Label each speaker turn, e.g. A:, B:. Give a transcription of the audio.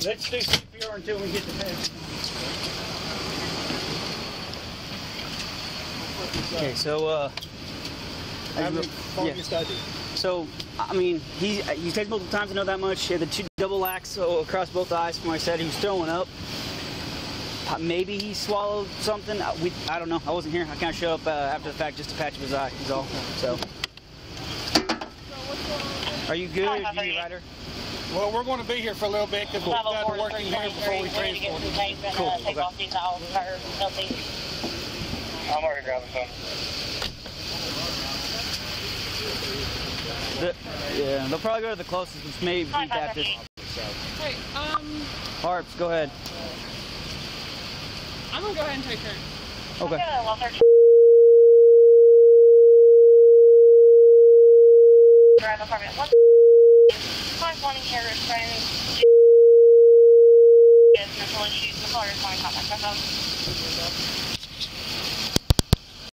A: Let's do CPR until we get the patient.
B: Okay, so So, I mean, he takes multiple times to know that much. He had the 2 double acts across both eyes from what I said. He was throwing up. Maybe he swallowed something. I don't know. I wasn't here. I can't show up after the fact just to patch up his eye. Is all. So. Are you good? Do you need a rider?
A: Well, we're going to be here for a little bit because we've got to work in here before we transport him.
B: Cool. Okay.
C: I'm already grabbing some.
B: Yeah, they'll probably go to the closest, which may be redacted.
D: Wait,
B: Harps, go ahead.
D: I'm gonna go ahead and take her.
B: Okay.
C: Drive apartment 1. 5-1 here is friend. Mental issues. The caller is calling contact.